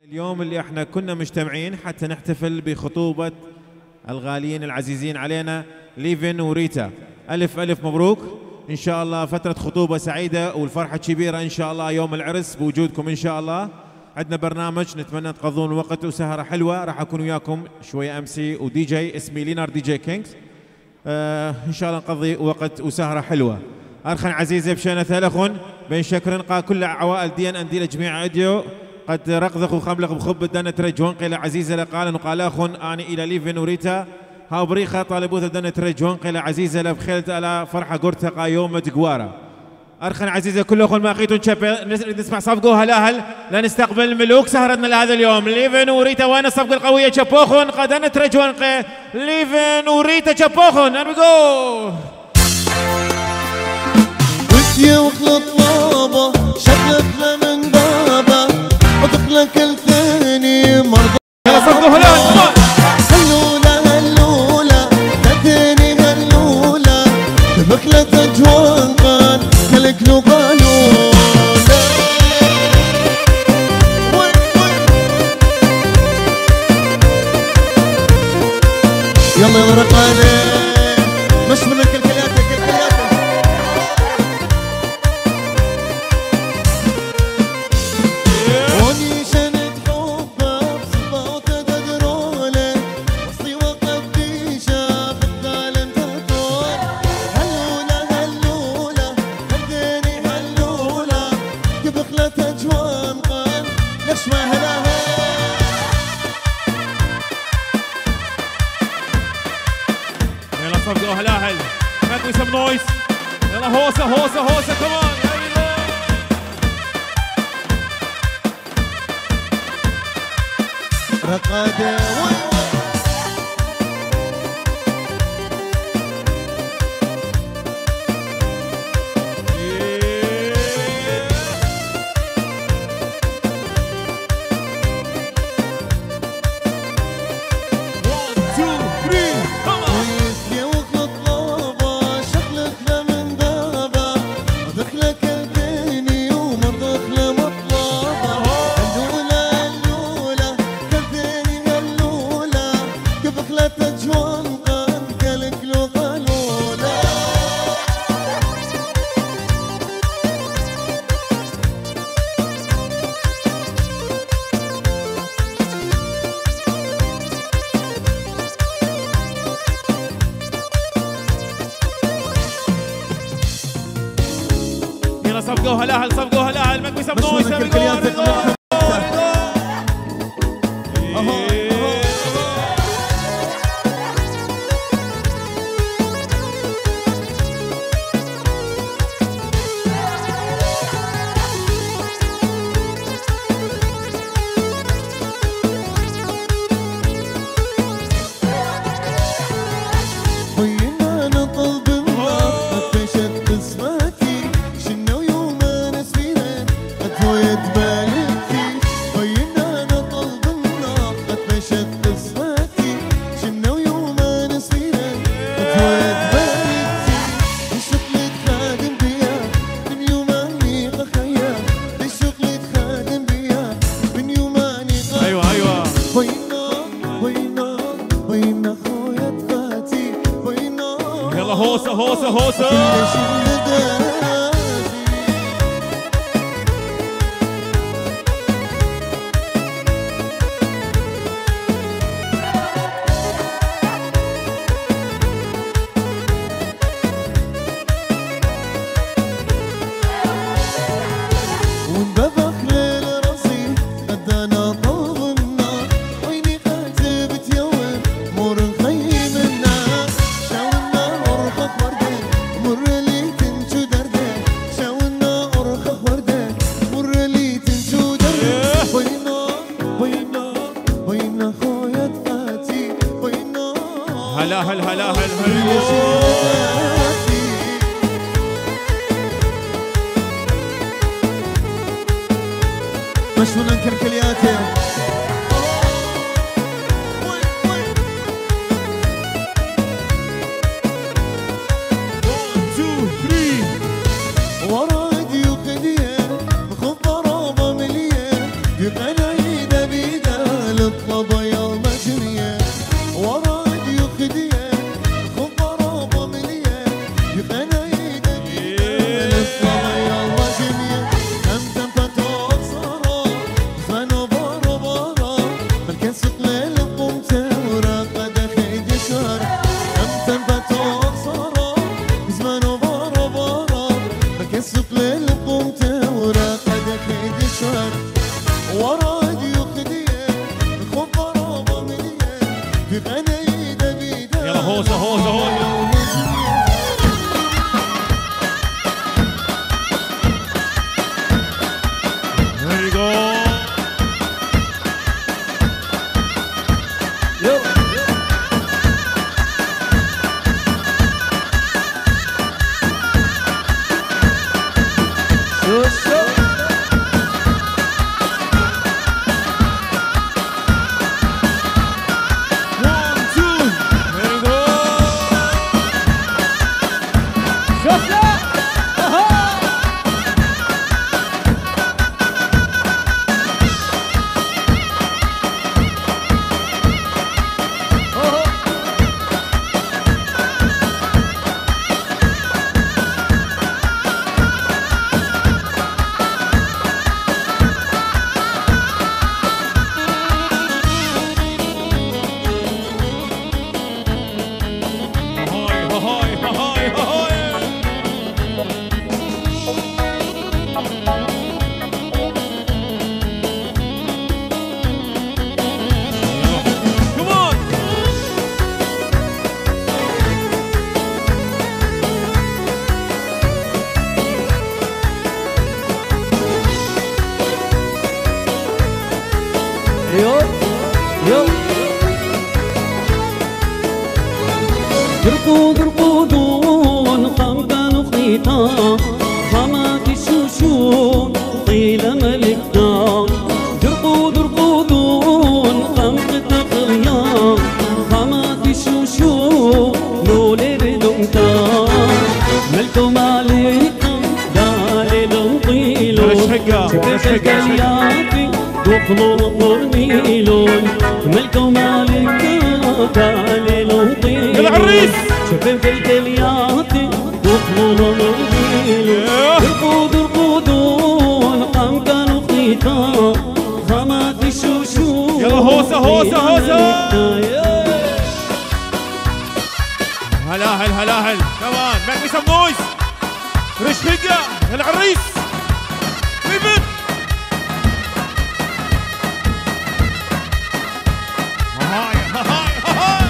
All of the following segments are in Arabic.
اليوم اللي احنا كنا مجتمعين حتى نحتفل بخطوبة الغاليين العزيزين علينا ليفن وريتا. ألف ألف مبروك، إن شاء الله فترة خطوبة سعيدة والفرحة كبيرة إن شاء الله يوم العرس بوجودكم إن شاء الله. عندنا برنامج نتمنى تقضون وقت وسهرة حلوة، راح أكون وياكم شوية MC ودي جي، اسمي لينار دي جي كينجز. إن شاء الله نقضي وقت وسهرة حلوة. أرخن عزيزي بشينا ثلاخن بين شكر نقا كل عوائل دين أندي لجميع أديو قد رقذق وخملق بخب الدنة ترجون قيل عزيزة لقال نقالاخن آني إلى ليفن وريتا هاو بريخة طالبوث الدنة ترجون قيل عزيزة لبخيلت على فرحة قرتقا يوم تقوارا. أرخن عزيزة كلكم ما أخيتون نسمع صفقوها الأهل لنستقبل ملوك سهرتنا لهذا اليوم ليفن وريتا. وين الصفقة القوية شابوخن قد ترجون قيل ليفن وريتا شابوخن. and we go. ودي وخلط طابة شكلك من بابا أضف لك الثاني مرضى. يلا صفقوها الأهل. هلولا هلولا تديني هلولا بخلة أجوان قان كلك قالولا. يلا يلا رقاني مش من الكلكليات صفقوها الأهل. make me some noise. يلا هوسة هوسة هوسة كمان. رقادة صفقوها الأهل. صفقوها الأهل. make me some noise. هوسة هوسة هوسة. هلا هلا هلا هلا. مش من الكلكليات. ورادي وخديه مخبرة مليان يقنعي دبي رقود رقودون قم كانوا خيطا خمات الشوشون طيلة ملكنا رقود رقودون قم قطقليا خمات الشوشون لولي بدمتا ملكو مالكم دالي طيلون شكك الياتي وقلوا مرميلون ملكو مالكم دالي طيلون العريس شكك الياتي وقلوا مرميلون رقود رقودون قم كانوا خيطا خمات الشوشون يلا هوسة هوسة هوسة هلاهل هلاهل كمان make me some noise رشقة العريس ليفن هاي هاي هاي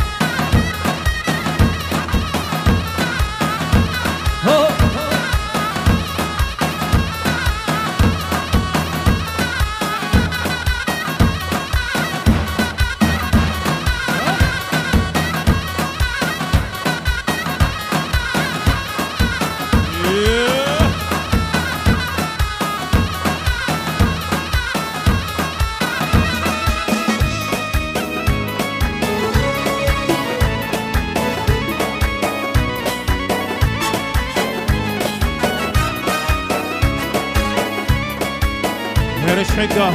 رشقة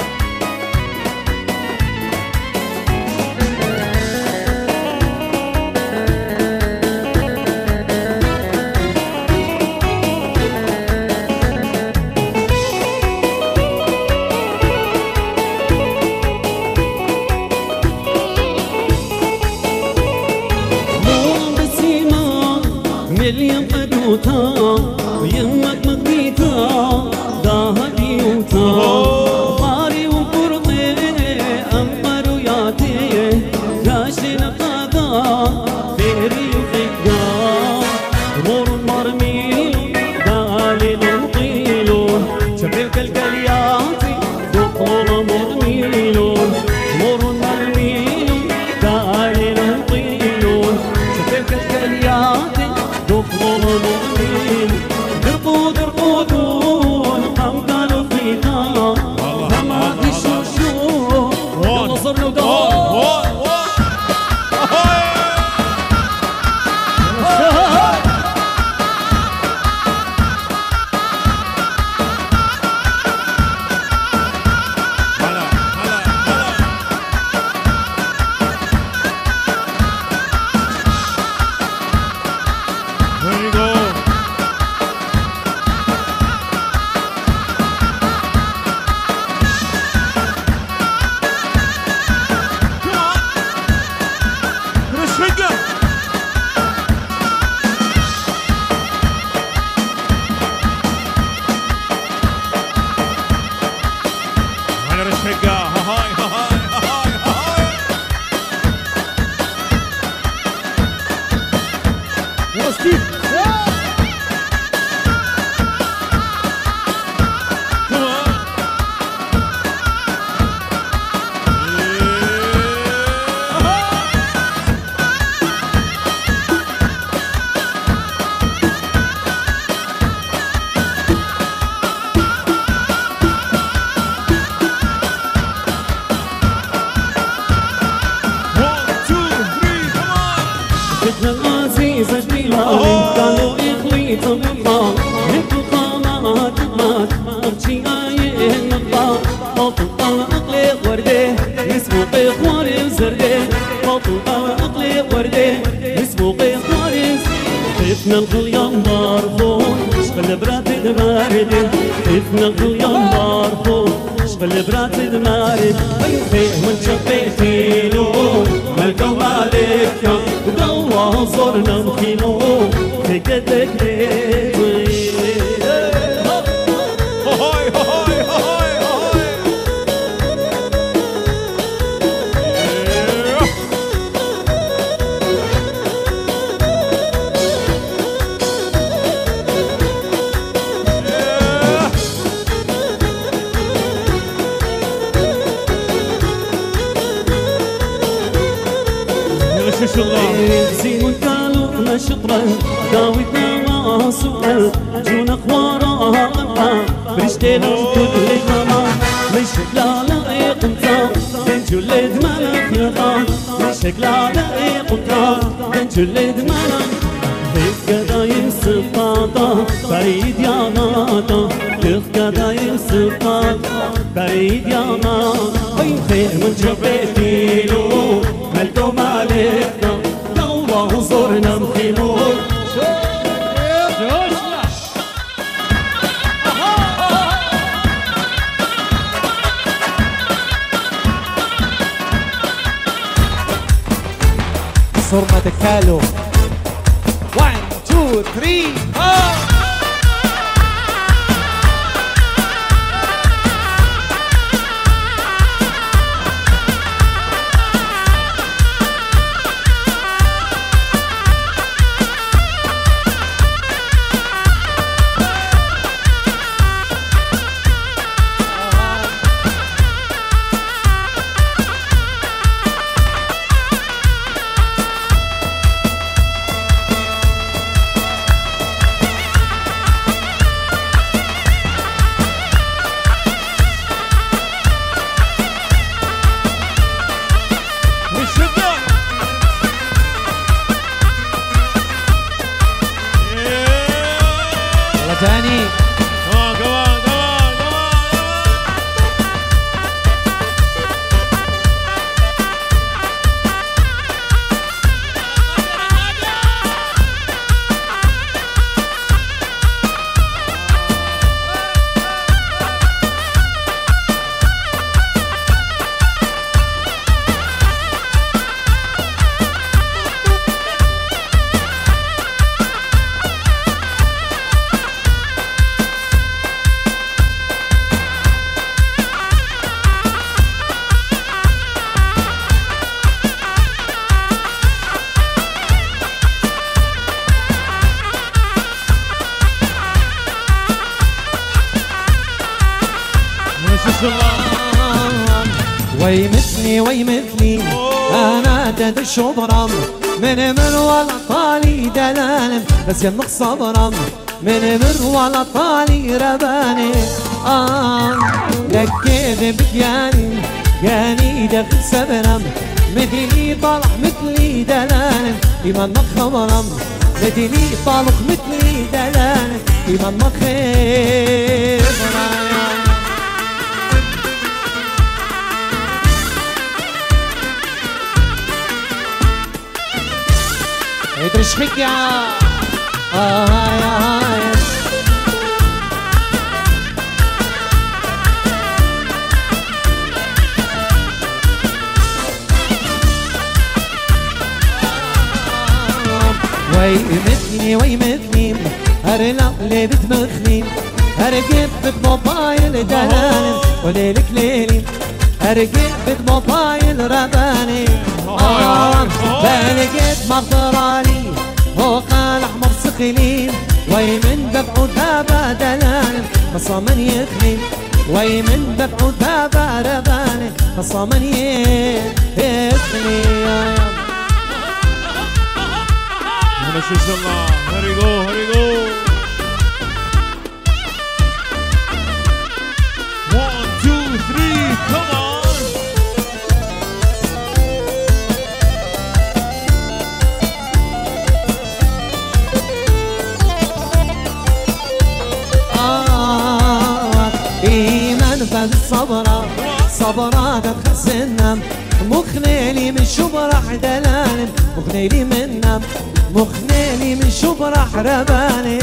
مليون قدوتا ويمك مقيتا داهدي وتا طاري وقرطي أمر وياتي راشن قادا بيري وفقا مور مرميلون دالي نطيلون شبيك القلياتي وقول مرميلون مور مرميلون دالي نطيلون شبيك القلياتي وقول مرميلون رقود رقودون قم كانوا فينا هما في الشوشو يلا صرنا ودوام عزيزة جميلة كانوا يخليطوا بالطاق انتو قامات مات ارجي عين نقطع مطلقة اقلي وردي يسبوقي خواري وزردي مطلقة اقلي وردي يسبوقي خواري خفنا الغليان بارفون شغل براتد ماردي خفنا الغليان بارفون شغل براتد مارد خير من شبيتي لون ملكة ومالكة ودوا صرنا مخينو في قدك ليوي هاي هاي هاي هاي زين ما شطرا داويتنا ما سؤال جونا خوارا برشتنا كل ماما مشك لا لا قمتا بنجلد ما خلقا مشك لا لا قمتا بنجلد ما هيك دايم سباطا بعيد يا ناطا هيك دايم سباطا بعيد يا ناطا وين خير من جبتي له ملكو مالكنا لو زورنا مخيمون صرنا تكالو 1 2 3 تاني ويمثني انا دد الشبرم من ولا طالي دلال بس ينق صبرم من ولا طالي رباني لك كذب جاني دخل سبرم مثلي طلع مثلي دلال إيمان خبرم مثلي طلق مثلي دلال إيمان خير ادرشخك يا ويمثني هرلا اللي بتمخني هرقب بموبايل دلال وليلك ليلي هرقب بموبايل رباني بلقيت مغفراني فوق الاحمر سخلين ويمن ببعود بابا دلال فصامن يخلين ويمن ببعود بابا رباني فصامن يخلين نشيش الله هريقو 1 2 3 come on صبرا تخسنم مخنيلي من شبرح دلال مخنيلي من شبرح رباني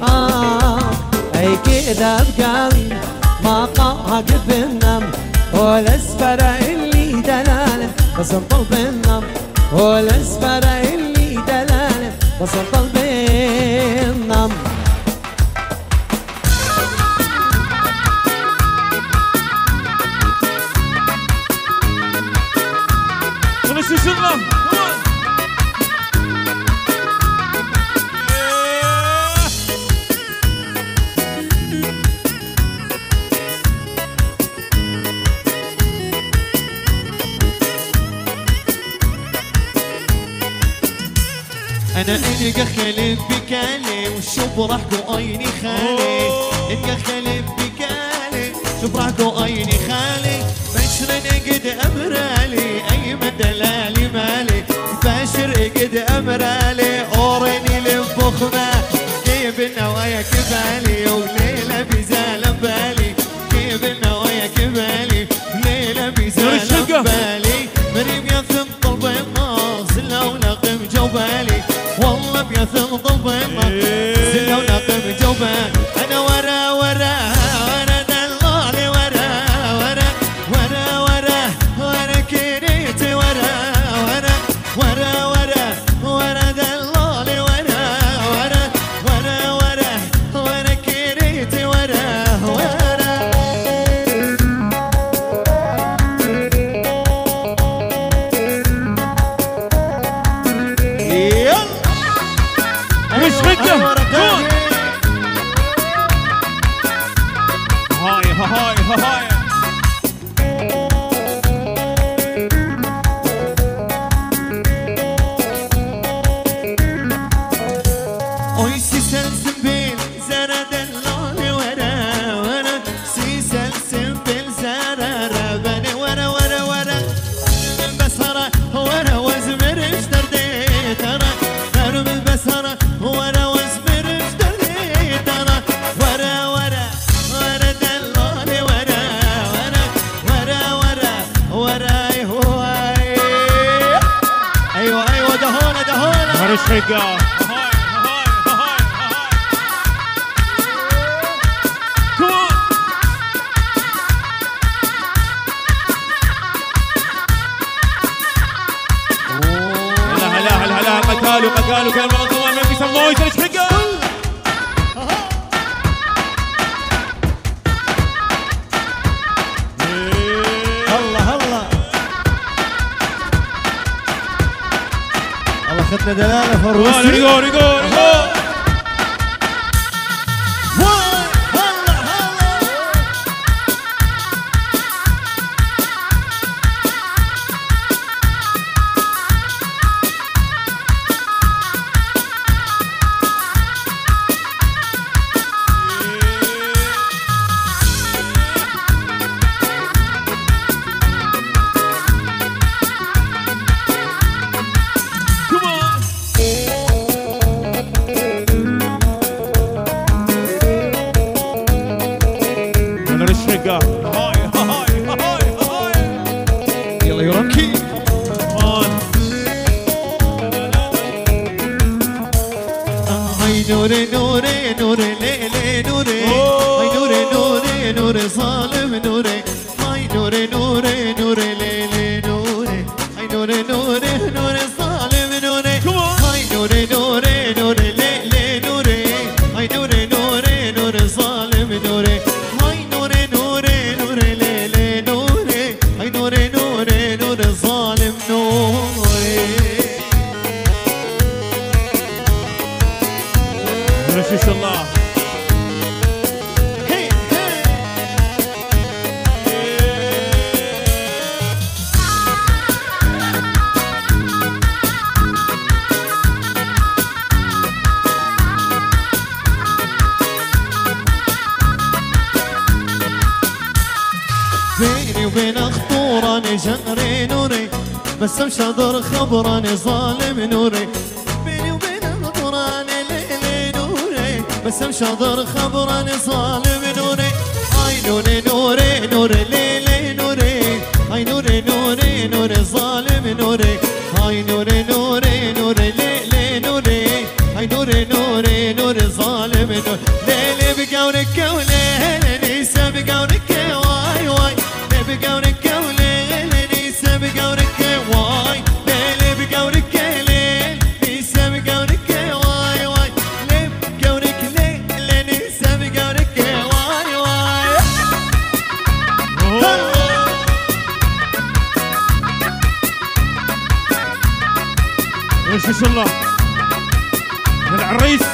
اي كده بقلبي ما قاها قبنم والاسفر اللي دلال بس انطل بنم والاسفر اللي دلال بس انطل بنم انا انقى خلف بكالي وشوف راحكو عيني خالي انقى خلف بكالي شوف راحكو عيني خالي بشر قد امرالي اي من دلالي مالي بشر قد امرالي اورني لفخمه كيف النوايا كبالي وليله بزالم بالي كيف النوايا كبالي ليله بزالم بالي مريم يا ثم طلب النار زله ونقم جوبالي والله بيا ثم طلب النار زله ونقم جوبالي انا ورا ورا ورا دلالي ورا ورا ورا ورا ورا كريتي ورا ورا ورا ورا ورا دلالي ورا ورا ورا ورا ورا كريتي ورا ورا مش فكرة هاي هاي هاي oy sisensin bil zara dellali ورا ورا sisensin bil zara beni ورا ورا ورا البسرة ورا وزمر اشتردي ترى دارم البسرة ورا وزمر اشتردي ترى ورا ورا ورا دلالي ورا ورا ورا ورا ورا ايوه ايوه دهونا دهونا مش فكرة قالوا كان والله طبعا ما في سموي ايش حقه الله الله الله خدنا دلاله فروسي ريقو ريقو ريقو يلا يوركي هاي نوري نوري نوري ليلي نوري هاي نوري نوري نوري ظالم نوري هاي نوري نوري نوري ليلي نوري هاي نوري نوري نوري ظالم نوري هاي نوري نوري نوري ليلي نوري هاي نوري نوري نوري ظالم نوري هاي نوري نوري نوري ليلي نوري هاي نوري نوري نوري ظالم نوري ما شاء الله بيني وبين اخطوراني جهري نوري بس مشاطر خبراني ظالم نوري بيني وبين اخطوراني ليلي نوري بس مشاطر خبراني ظالم نوري اي نوري نوري نوري ليلي نوري اي نوري نوري نوري ظالم نوري اي نوري نوري نوري ليلي نوري اي نوري نوري نوري ظالم نوري ليلي بقولك وليلي نيسا بقولك واي واي بقولك وليلي نيسا بقولك واي ليلي بقولك ليل نيسا بقولك واي واي ليل بقولك ليل نيسا بقولك واي واي ما شاء الله العريس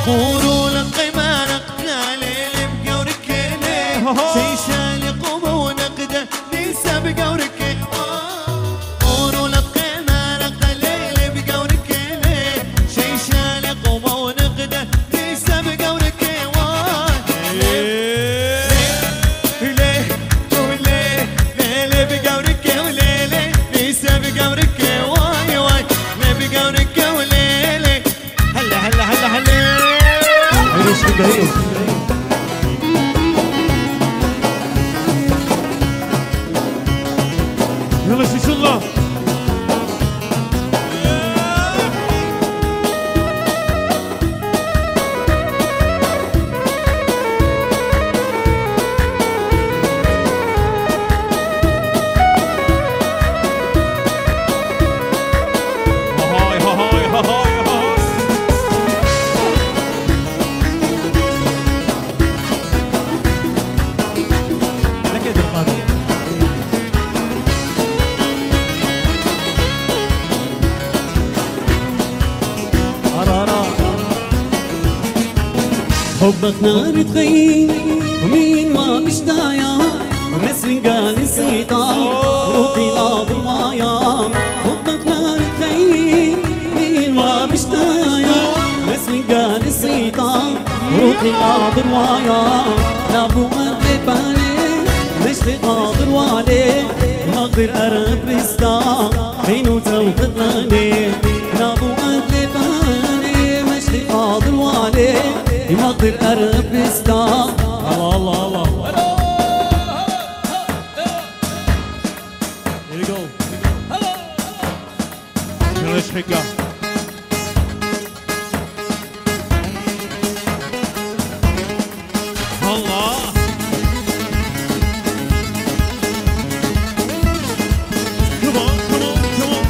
قولوا لقيمة نقدالي بقوركيني شيشاني قومة ونقدة نيسا بقوركيني قولوا لقيمة نقدالي بقوركيني شيشاني قومة ونقدة نيسا بقوركيني يلا شيش الله حبك نار تخيل ومين ما بشتايا ومسرين قال السيطان روحي لا بالمايا حبك نار تخيل مين ما بشتايا ومسرين قال السيطان روحي لا بالمايا لا بو قلبي بالي مش قادر والي ما اقدر ارب رستان بينو توقفني لا بو قلبي بالي مش قادر والي ما اقدر ارب رستان الله الله الله Here we go. يلا شحيكا الله come on come on come on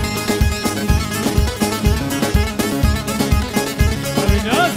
very nice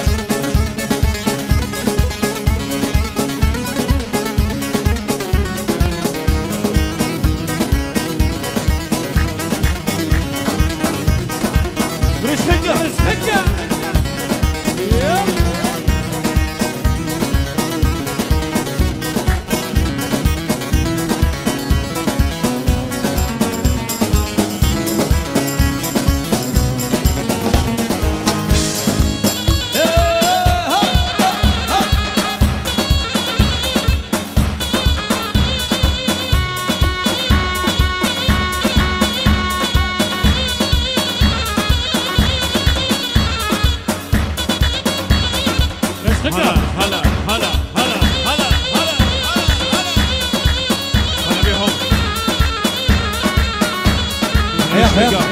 هلا هلا هلا هلا هلا هلا هلا بيهم هلا هلا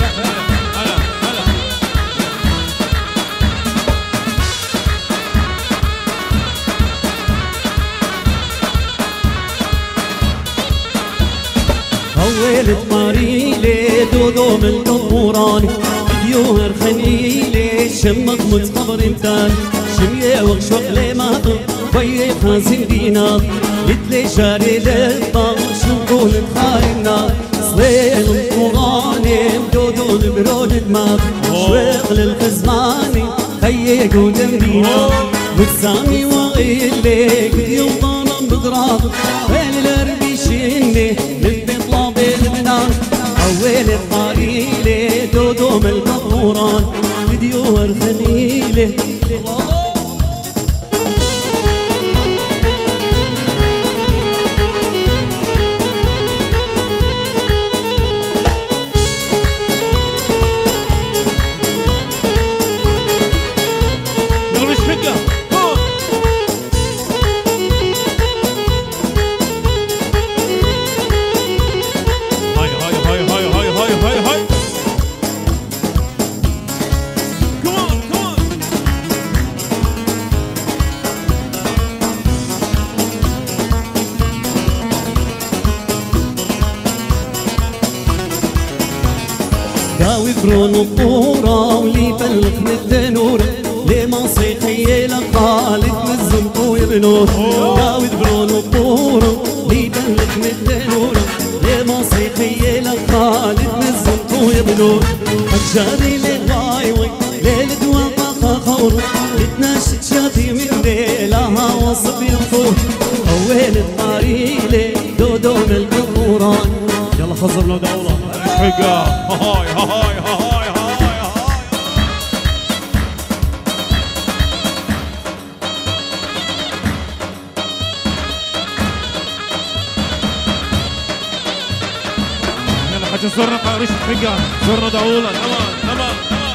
طولت مريلي دودو من دموراني ديوهر خنيلي شمك متقبر امتاني شمية وغشوق ماطر بيه خازن دينا يتلي جاري للطاق شنقول بخاينا صليل مقوراني مدودون برود دماغ شويق للخزماني خيق ودمدينا وتسامي وغيلي قد يوطانا بضراغ وين الاربي شيني للبطلة بالبنان أول الطريلي دودوم المقوران بديوهر خليلي داوي برون وطورة ولي بلغ من النور لي ما صيحي لقالت مزمطو يبنور داوي برون وطورة لي بلغ من النور لي ما صيحي لقالت مزمطو يبنور أجاري لغايوي ليل دوا باقا خور وين الطريلة دودو من القطوران يلا خزر له دولة حقا هاي هاي هاي هاي يلا حاجة صرنا قارش حقا صرنا دولة تمام تمام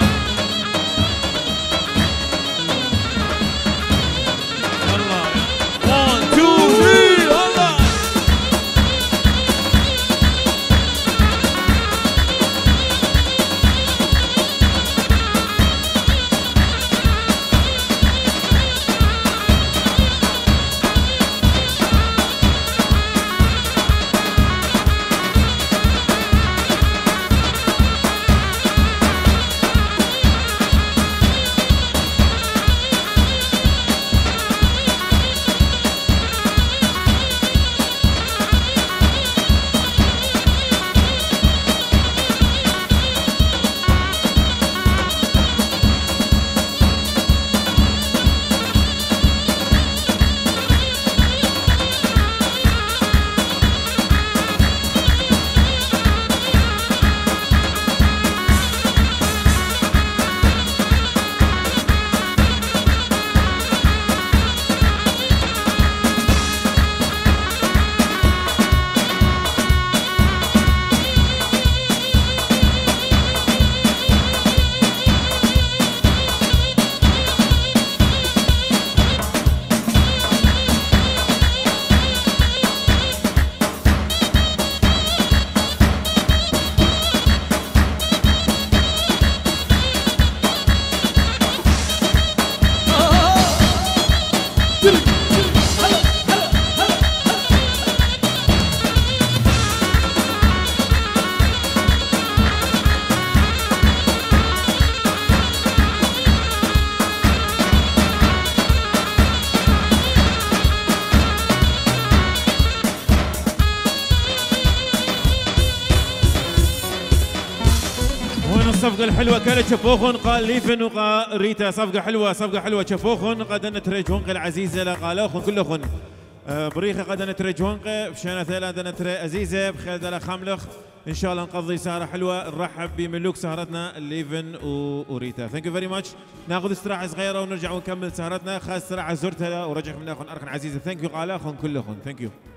الصفقة الحلوة كانت شفوخن قال ليفن وقال ريتا صفقة حلوة صفقة حلوة شفوخن قد نتريجونق العزيزة لقالوخن كلخن بريخة قد نتريجونق بشانة ثلاثة نتري عزيزة بخير دلا خاملخ إن شاء الله نقضي سهرة حلوة نرحب بملوك سهرتنا ليفن وريتا ثانك يو فيري ماتش ناخذ استراحة صغيرة ونرجع ونكمل سهرتنا خاص استراحة زرتها ورجع من أخن أرخن عزيزة ثانك يو قالوخن كلخن ثانك يو